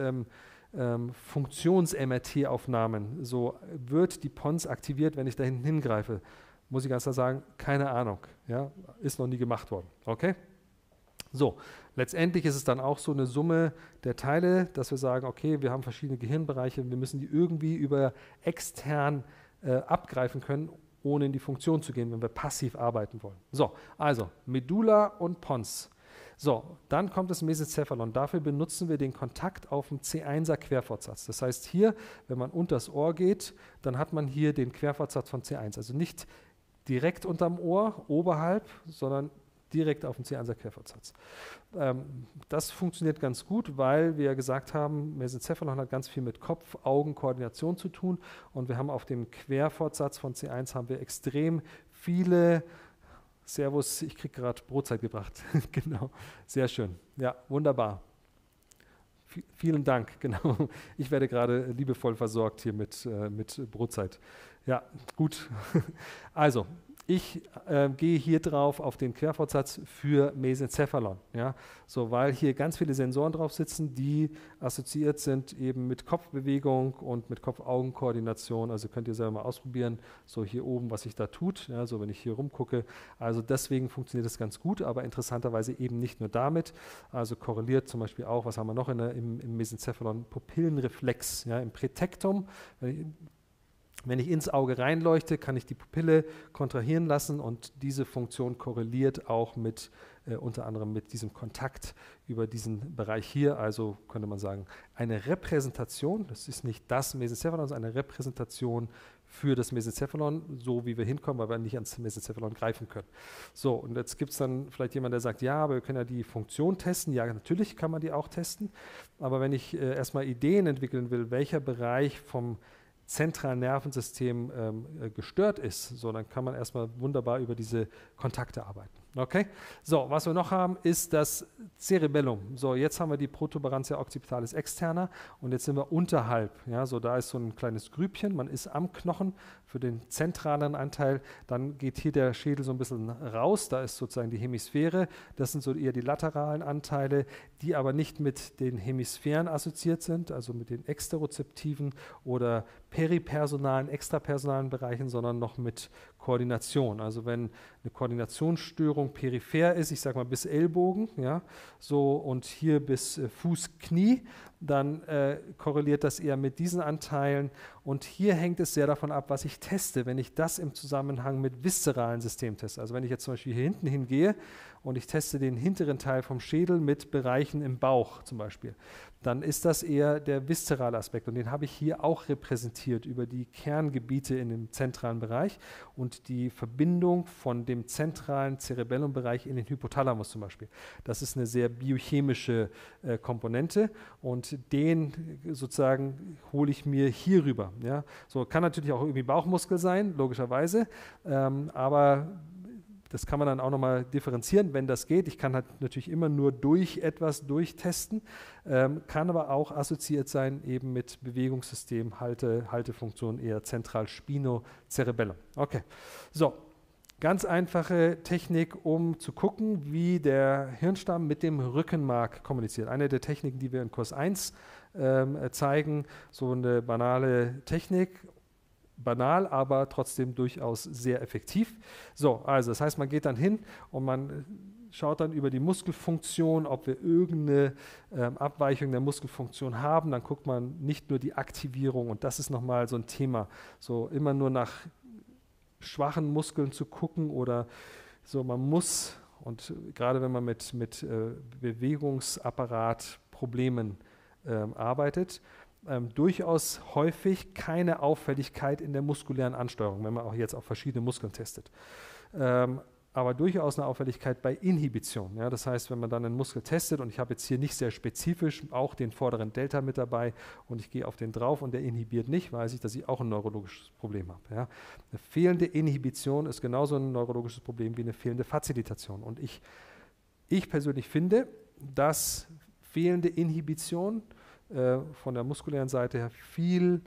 Funktions-MRT-Aufnahmen. So wird die Pons aktiviert, wenn ich da hinten hingreife. Muss ich ganz klar sagen, keine Ahnung. Ja, ist noch nie gemacht worden. Okay? So, letztendlich ist es dann auch so eine Summe der Teile, dass wir sagen, okay, wir haben verschiedene Gehirnbereiche, wir müssen die irgendwie über extern abgreifen können, ohne in die Funktion zu gehen, wenn wir passiv arbeiten wollen. So, also Medulla und Pons. So, dann kommt das Mesencephalon. Dafür benutzen wir den Kontakt auf dem C1er Querfortsatz. Das heißt hier, wenn man unters Ohr geht, dann hat man hier den Querfortsatz von C1. Also nicht direkt unterm Ohr, oberhalb, sondern direkt auf dem C1er Querfortsatz. Das funktioniert ganz gut, weil wir ja gesagt haben, Mesencephalon hat ganz viel mit Kopf-Augen-Koordination zu tun, und wir haben auf dem Querfortsatz von C1 haben wir extrem viele. Servus, ich kriege gerade Brotzeit gebracht. Genau, sehr schön. Ja, wunderbar. Vielen Dank, genau. Ich werde gerade liebevoll versorgt hier mit Brotzeit. Ja, gut. Also, ich gehe hier drauf auf den Querfortsatz für Mesencephalon, ja, so, weil hier ganz viele Sensoren drauf sitzen, die assoziiert sind eben mit Kopfbewegung und mit Kopf-Augen-Koordination. Also könnt ihr selber mal ausprobieren, so hier oben, was sich da tut, ja, so wenn ich hier rumgucke. Also deswegen funktioniert das ganz gut, aber interessanterweise eben nicht nur damit. Also korreliert zum Beispiel auch, was haben wir noch im Mesencephalon? Pupillenreflex, ja, im Prätektum. Wenn ich ins Auge reinleuchte, kann ich die Pupille kontrahieren lassen, und diese Funktion korreliert auch mit unter anderem mit diesem Kontakt über diesen Bereich hier. Also könnte man sagen, eine Repräsentation, das ist nicht das Mesencephalon, sondern eine Repräsentation für das Mesencephalon, so wie wir hinkommen, weil wir nicht ans Mesencephalon greifen können. So, und jetzt gibt es dann vielleicht jemanden, der sagt, ja, aber wir können ja die Funktion testen. Ja, natürlich kann man die auch testen, aber wenn ich erstmal Ideen entwickeln will, welcher Bereich vom zentralen Nervensystem gestört ist, so, dann kann man erstmal wunderbar über diese Kontakte arbeiten. Okay, so, was wir noch haben, ist das Cerebellum. So, jetzt haben wir die Protuberantia occipitalis externa und jetzt sind wir unterhalb. Ja, so, da ist so ein kleines Grübchen, man ist am Knochen für den zentralen Anteil. Dann geht hier der Schädel so ein bisschen raus, da ist sozusagen die Hemisphäre. Das sind so eher die lateralen Anteile, die aber nicht mit den Hemisphären assoziiert sind, also mit den exterozeptiven oder peripersonalen, extrapersonalen Bereichen, sondern noch mit Koordination. Also wenn eine Koordinationsstörung peripher ist, ich sage mal bis Ellbogen, ja, so und hier bis Fuß, Knie, dann korreliert das eher mit diesen Anteilen. Und hier hängt es sehr davon ab, was ich teste, wenn ich das im Zusammenhang mit viszeralen Systemen teste. Also wenn ich jetzt zum Beispiel hier hinten hingehe und ich teste den hinteren Teil vom Schädel mit Bereichen im Bauch zum Beispiel, dann ist das eher der viszerale Aspekt und den habe ich hier auch repräsentiert über die Kerngebiete in dem zentralen Bereich und die Verbindung von dem zentralen Cerebellumbereich in den Hypothalamus zum Beispiel. Das ist eine sehr biochemische Komponente und den sozusagen hole ich mir hier rüber. Ja? So kann natürlich auch irgendwie Bauchmuskel sein, logischerweise, aber das kann man dann auch nochmal differenzieren, wenn das geht. Ich kann halt natürlich immer nur durch etwas durchtesten, kann aber auch assoziiert sein eben mit Bewegungssystem, Haltefunktion eher zentral Spino-Cerebellum. Okay, so, ganz einfache Technik, um zu gucken, wie der Hirnstamm mit dem Rückenmark kommuniziert. Eine der Techniken, die wir in Kurs 1 zeigen, so eine banale Technik. Banal, aber trotzdem durchaus sehr effektiv. So, also das heißt, man geht dann hin und man schaut dann über die Muskelfunktion, ob wir irgendeine Abweichung der Muskelfunktion haben. Dann guckt man nicht nur die Aktivierung und das ist nochmal so ein Thema, so immer nur nach schwachen Muskeln zu gucken oder so, man muss, und gerade wenn man mit Bewegungsapparatproblemen arbeitet, durchaus häufig keine Auffälligkeit in der muskulären Ansteuerung, wenn man auch jetzt auf verschiedene Muskeln testet. Aber durchaus eine Auffälligkeit bei Inhibition. Ja? Das heißt, wenn man dann einen Muskel testet, und ich habe jetzt hier nicht sehr spezifisch auch den vorderen Delta mit dabei und ich gehe auf den drauf und der inhibiert nicht, weiß ich, dass ich auch ein neurologisches Problem habe. Ja? Eine fehlende Inhibition ist genauso ein neurologisches Problem wie eine fehlende Fazilitation. Und ich persönlich finde, dass fehlende Inhibition von der muskulären Seite her viel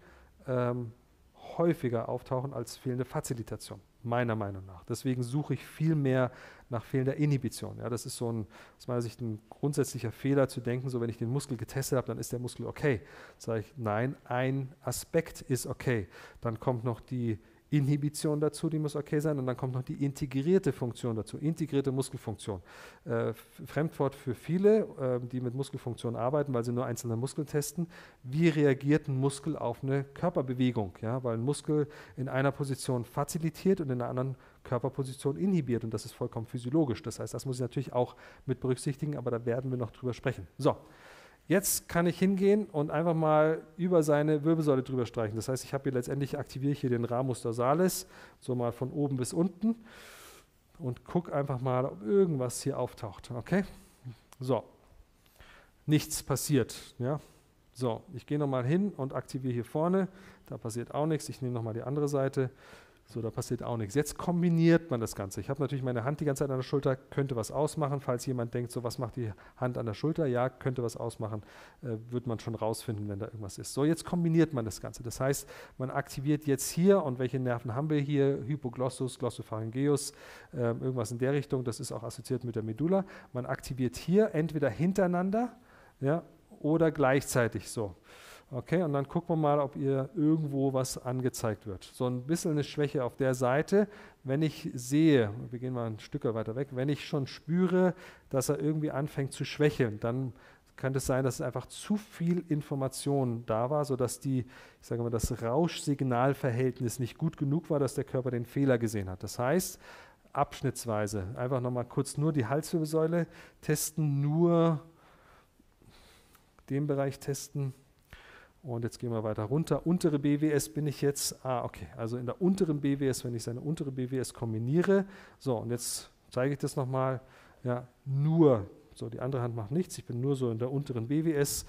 häufiger auftauchen als fehlende Fazilitation, meiner Meinung nach. Deswegen suche ich viel mehr nach fehlender Inhibition. Ja, das ist so aus meiner Sicht ein grundsätzlicher Fehler zu denken, so wenn ich den Muskel getestet habe, dann ist der Muskel okay. Sage ich, nein, ein Aspekt ist okay. Dann kommt noch die Inhibition dazu, die muss okay sein und dann kommt noch die integrierte Funktion dazu, integrierte Muskelfunktion. Fremdwort für viele, die mit Muskelfunktion arbeiten, weil sie nur einzelne Muskeln testen. Wie reagiert ein Muskel auf eine Körperbewegung? Ja, weil ein Muskel in einer Position fazilitiert und in einer anderen Körperposition inhibiert und das ist vollkommen physiologisch. Das heißt, das muss ich natürlich auch mit berücksichtigen, aber da werden wir noch drüber sprechen. So. Jetzt kann ich hingehen und einfach mal über seine Wirbelsäule drüber streichen. Das heißt, ich habe hier letztendlich, aktiviere ich hier den Ramus dorsalis, so mal von oben bis unten und gucke einfach mal, ob irgendwas hier auftaucht. Okay? So, nichts passiert. Ja? So, ich gehe nochmal hin und aktiviere hier vorne. Da passiert auch nichts. Ich nehme nochmal die andere Seite. So, da passiert auch nichts. Jetzt kombiniert man das Ganze. Ich habe natürlich meine Hand die ganze Zeit an der Schulter, könnte was ausmachen. Falls jemand denkt, so was macht die Hand an der Schulter? Ja, könnte was ausmachen, wird man schon rausfinden, wenn da irgendwas ist. So, jetzt kombiniert man das Ganze. Das heißt, man aktiviert jetzt hier, und welche Nerven haben wir hier? Hypoglossus, Glossopharyngeus, irgendwas in der Richtung. Das ist auch assoziiert mit der Medulla. Man aktiviert hier entweder hintereinander, ja, oder gleichzeitig so. Okay, und dann gucken wir mal, ob ihr irgendwo was angezeigt wird. So ein bisschen eine Schwäche auf der Seite, wenn ich sehe, wir gehen mal ein Stück weiter weg, wenn ich schon spüre, dass er irgendwie anfängt zu schwächeln, dann könnte es sein, dass einfach zu viel Information da war, sodass ich sage mal, das Rauschsignalverhältnis nicht gut genug war, dass der Körper den Fehler gesehen hat. Das heißt, abschnittsweise, einfach nochmal kurz nur die Halswirbelsäule testen, nur den Bereich testen. Und jetzt gehen wir weiter runter. Untere BWS bin ich jetzt, okay, also in der unteren BWS, wenn ich seine untere BWS kombiniere. So, und jetzt zeige ich das nochmal. Ja, nur, so die andere Hand macht nichts, ich bin nur so in der unteren BWS,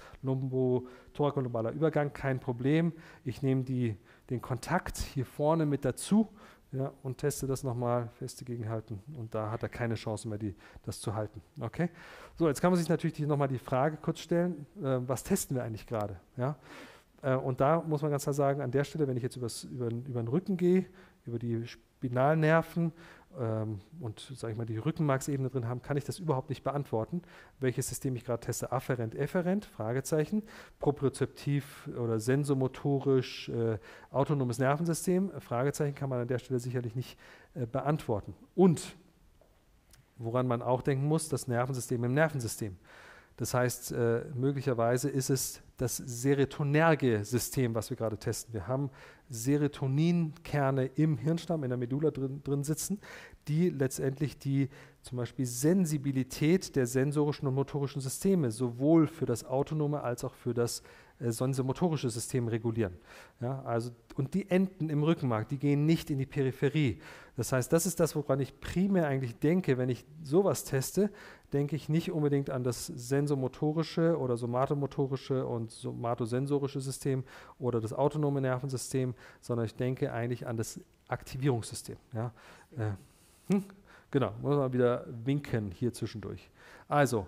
thorakolumbaler Übergang, kein Problem. Ich nehme den Kontakt hier vorne mit dazu. ja, und teste das nochmal, feste gegenhalten und da hat er keine Chance mehr, das zu halten. Okay? So, jetzt kann man sich natürlich nochmal die Frage kurz stellen, was testen wir eigentlich gerade? Ja? Und da muss man ganz klar sagen, an der Stelle, wenn ich jetzt über den Rücken gehe, über die Spinalnerven und sage ich mal die Rückenmarksebene drin haben, kann ich das überhaupt nicht beantworten, welches System ich gerade teste. Afferent, efferent, Fragezeichen, propriozeptiv oder sensomotorisch, autonomes Nervensystem, Fragezeichen, kann man an der Stelle sicherlich nicht beantworten. Und woran man auch denken muss, das Nervensystem im Nervensystem. Das heißt, möglicherweise ist es das serotonerge System, was wir gerade testen. Wir haben Serotoninkerne im Hirnstamm, in der Medulla drin sitzen, die letztendlich die zum Beispiel Sensibilität der sensorischen und motorischen Systeme sowohl für das autonome als auch für das sensomotorische System regulieren. Ja, also, und die enden im Rückenmark, die gehen nicht in die Peripherie. Das heißt, das ist das, woran ich primär eigentlich denke, wenn ich sowas teste, denke ich nicht unbedingt an das sensomotorische oder somatomotorische und somatosensorische System oder das autonome Nervensystem, sondern ich denke eigentlich an das Aktivierungssystem. Ja. Genau, muss man wieder winken hier zwischendurch. Also,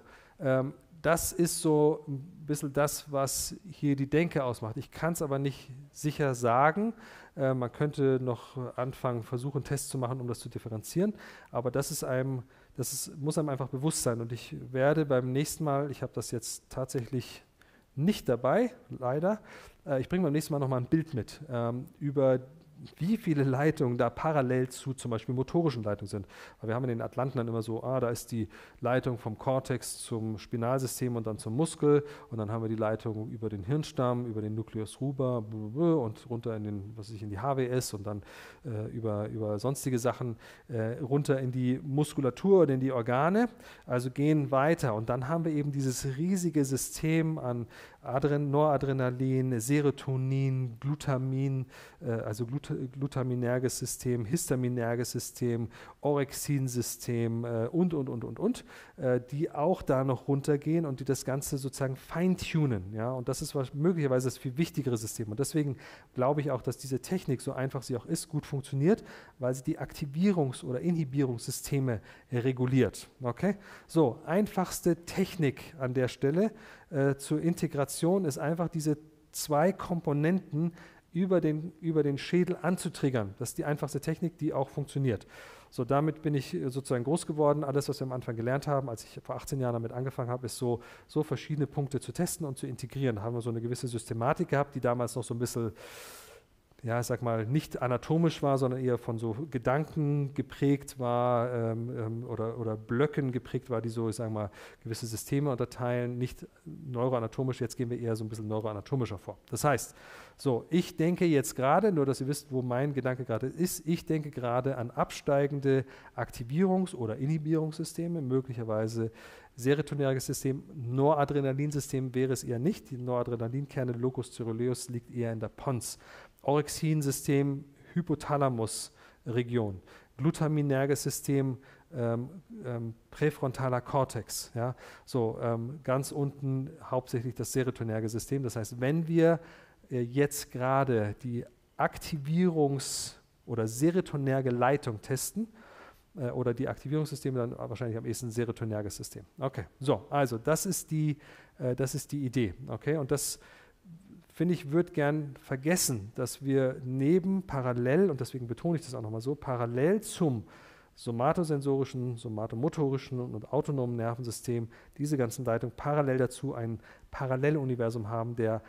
das ist so ein bisschen das, was hier die Denke ausmacht. Ich kann es aber nicht sicher sagen. Man könnte noch anfangen, versuchen, Tests zu machen, um das zu differenzieren. Aber muss einem einfach bewusst sein. Und ich werde beim nächsten Mal, ich habe das jetzt tatsächlich nicht dabei, leider, ich bringe beim nächsten Mal nochmal ein Bild mit über wie viele Leitungen da parallel zu zum Beispiel motorischen Leitungen sind. Weil wir haben in den Atlanten dann immer so, da ist die Leitung vom Cortex zum Spinalsystem und dann zum Muskel und dann haben wir die Leitung über den Hirnstamm, über den Nucleus ruber und runter in die HWS und dann über sonstige Sachen runter in die Muskulatur oder in die Organe, also gehen weiter und dann haben wir eben dieses riesige System an Noradrenalin, Serotonin, Glutamin, also glutaminerges System, histaminerges System, Orexinsystem und, die auch da noch runtergehen und die das Ganze sozusagen feintunen. Ja? Und das ist möglicherweise das viel wichtigere System. Und deswegen glaube ich auch, dass diese Technik, so einfach sie auch ist, gut funktioniert, weil sie die Aktivierungs- oder Inhibierungssysteme reguliert. Okay? So, einfachste Technik an der Stelle zur Integration ist einfach diese zwei Komponenten über den Schädel anzutriggern. Das ist die einfachste Technik, die auch funktioniert. So, damit bin ich sozusagen groß geworden. Alles, was wir am Anfang gelernt haben, als ich vor 18 Jahren damit angefangen habe, ist so verschiedene Punkte zu testen und zu integrieren. Da haben wir so eine gewisse Systematik gehabt, die damals noch so ein bisschen, ja, ich sag mal, nicht anatomisch war, sondern eher von so Gedanken geprägt war oder Blöcken geprägt war, die so, ich sag mal, gewisse Systeme unterteilen, nicht neuroanatomisch. Jetzt gehen wir eher so ein bisschen neuroanatomischer vor. Das heißt, so, ich denke jetzt gerade, nur dass ihr wisst, wo mein Gedanke gerade ist, ich denke gerade an absteigende Aktivierungs- oder Inhibierungssysteme, möglicherweise serotonerges System, Noradrenalinsystem wäre es eher nicht. Die Noradrenalinkerne, Locus coeruleus, liegt eher in der Pons. Orexinsystem, Hypothalamus-Region. Glutaminerges System, präfrontaler Kortex. Ja? So, ganz unten hauptsächlich das serotonerge System. Das heißt, wenn wir jetzt gerade die Aktivierungs- oder serotonerge Leitung testen, oder die Aktivierungssysteme, dann wahrscheinlich am ehesten serotonerges System. Okay, so, also das ist die Idee. Okay, und das, finde ich, wird gern vergessen, dass wir parallel, und deswegen betone ich das auch nochmal so, parallel zum somatosensorischen, somatomotorischen und autonomen Nervensystem, diese ganzen Leitungen parallel dazu ein Paralleluniversum haben der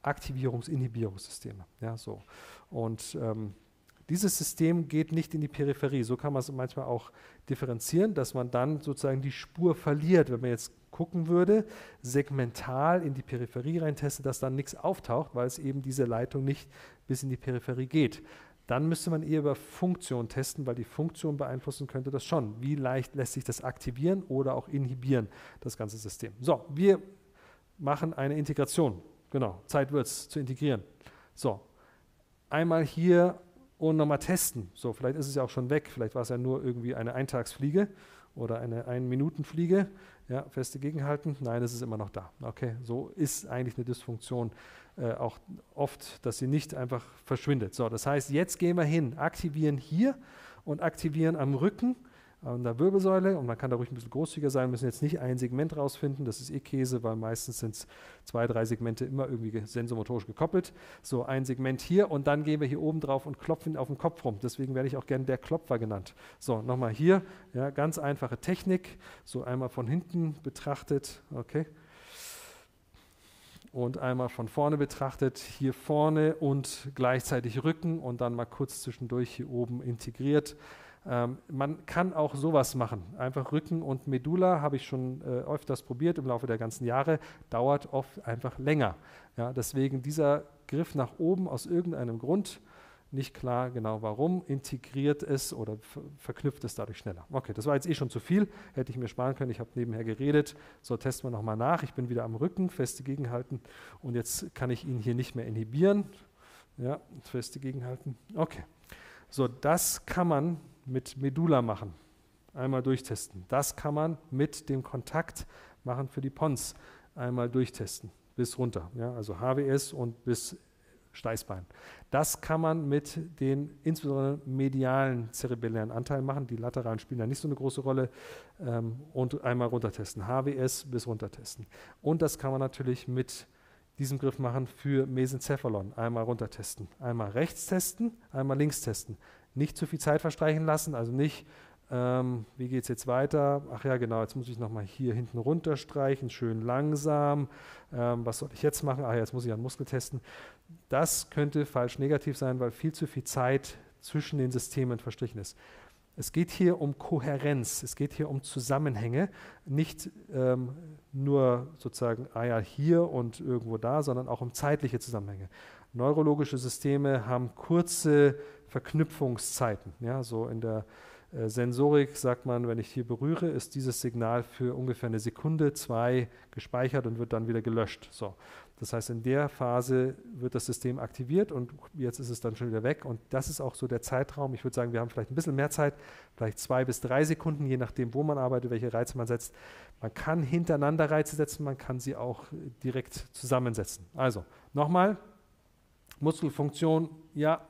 Aktivierungs-Inhibierungssysteme. Ja, so. Und dieses System geht nicht in die Peripherie. So kann man es manchmal auch differenzieren, dass man dann sozusagen die Spur verliert. Wenn man jetzt gucken würde, segmental in die Peripherie reintestet, dass dann nichts auftaucht, weil es eben diese Leitung nicht bis in die Peripherie geht. Dann müsste man eher über Funktion testen, weil die Funktion beeinflussen könnte das schon. Wie leicht lässt sich das aktivieren oder auch inhibieren, das ganze System. So, wir machen eine Integration. Genau, Zeit wird es zu integrieren. So, einmal hier und nochmal testen. So, vielleicht ist es ja auch schon weg. Vielleicht war es ja nur irgendwie eine Eintagsfliege oder eine Ein-Minuten-Fliege. Ja, feste gegenhalten, nein, es ist immer noch da. Okay, so ist eigentlich eine Dysfunktion auch oft, dass sie nicht einfach verschwindet. So, das heißt, jetzt gehen wir hin, aktivieren hier und aktivieren am Rücken, an der Wirbelsäule, und man kann da ruhig ein bisschen großzügiger sein, müssen jetzt nicht ein Segment rausfinden, das ist eh Käse, weil meistens sind es 2, 3 Segmente immer irgendwie sensomotorisch gekoppelt. So, ein Segment hier und dann gehen wir hier oben drauf und klopfen auf den Kopf rum. Deswegen werde ich auch gerne der Klopfer genannt. So, nochmal hier, ja, ganz einfache Technik, so einmal von hinten betrachtet, okay. Und einmal von vorne betrachtet, hier vorne und gleichzeitig Rücken und dann mal kurz zwischendurch hier oben integriert. Man kann auch sowas machen, einfach Rücken und Medulla, habe ich schon öfters probiert im Laufe der ganzen Jahre, dauert oft einfach länger. Ja, deswegen dieser Griff nach oben aus irgendeinem Grund, nicht klar genau warum, integriert es oder verknüpft es dadurch schneller. Okay, das war jetzt eh schon zu viel, hätte ich mir sparen können, ich habe nebenher geredet. So, testen wir nochmal nach, ich bin wieder am Rücken, feste gegenhalten und jetzt kann ich ihn hier nicht mehr inhibieren. Ja, feste gegenhalten, okay. So, das kann man mit Medulla machen, einmal durchtesten. Das kann man mit dem Kontakt machen für die Pons, einmal durchtesten, bis runter, ja, also HWS und bis Steißbein. Das kann man mit den insbesondere medialen zerebellären Anteilen machen, die lateralen spielen da nicht so eine große Rolle, und einmal runtertesten, HWS bis runtertesten. Und das kann man natürlich mit diesem Griff machen für Mesencephalon, einmal runtertesten, einmal rechts testen, einmal links testen. Nicht zu viel Zeit verstreichen lassen, also nicht, wie geht es jetzt weiter? Ach ja, genau, jetzt muss ich nochmal hier hinten runterstreichen, schön langsam. Was soll ich jetzt machen? Ach ja, jetzt muss ich einen Muskel testen. Das könnte falsch negativ sein, weil viel zu viel Zeit zwischen den Systemen verstrichen ist. Es geht hier um Kohärenz, es geht hier um Zusammenhänge, nicht nur sozusagen, ah ja, hier und irgendwo da, sondern auch um zeitliche Zusammenhänge. Neurologische Systeme haben kurze Verknüpfungszeiten. Ja, so in der Sensorik sagt man, wenn ich hier berühre, ist dieses Signal für ungefähr eine Sekunde, 2 gespeichert und wird dann wieder gelöscht. So. Das heißt, in der Phase wird das System aktiviert und jetzt ist es dann schon wieder weg. Und das ist auch so der Zeitraum. Ich würde sagen, wir haben vielleicht ein bisschen mehr Zeit, vielleicht 2 bis 3 Sekunden, je nachdem, wo man arbeitet, welche Reize man setzt. Man kann hintereinander Reize setzen, man kann sie auch direkt zusammensetzen. Also, nochmal, Muskelfunktion, ja,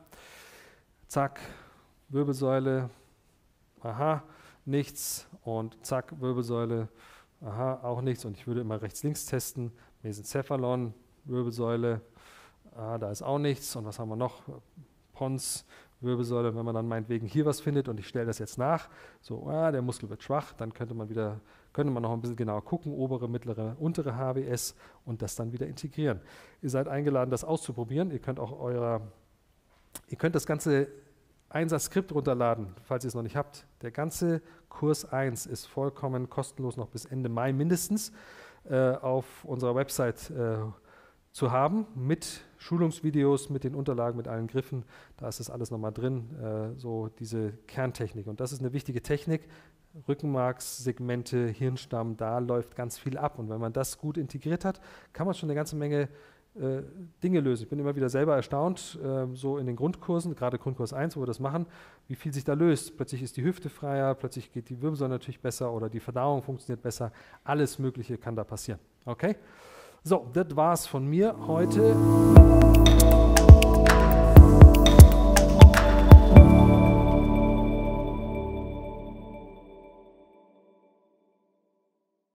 zack, Wirbelsäule, aha, nichts und zack, Wirbelsäule, aha, auch nichts und ich würde immer rechts-links testen, Mesencephalon, Wirbelsäule, da ist auch nichts und was haben wir noch, Pons, Wirbelsäule, wenn man dann meinetwegen hier was findet und ich stelle das jetzt nach, so, der Muskel wird schwach, dann könnte man noch ein bisschen genauer gucken, obere, mittlere, untere HWS und das dann wieder integrieren. Ihr seid eingeladen, das auszuprobieren, ihr könnt das ganze Einsatzskript runterladen, falls ihr es noch nicht habt. Der ganze Kurs 1 ist vollkommen kostenlos noch bis Ende Mai mindestens auf unserer Website zu haben, mit Schulungsvideos, mit den Unterlagen, mit allen Griffen. Da ist das alles nochmal drin, so diese Kerntechnik. Und das ist eine wichtige Technik. Rückenmarkssegmente, Hirnstamm, da läuft ganz viel ab. Und wenn man das gut integriert hat, kann man schon eine ganze Menge Dinge lösen. Ich bin immer wieder selber erstaunt, so in den Grundkursen, gerade Grundkurs 1, wo wir das machen, wie viel sich da löst. Plötzlich ist die Hüfte freier, plötzlich geht die Wirbelsäule natürlich besser oder die Verdauung funktioniert besser. Alles Mögliche kann da passieren. Okay? So, das war's von mir heute.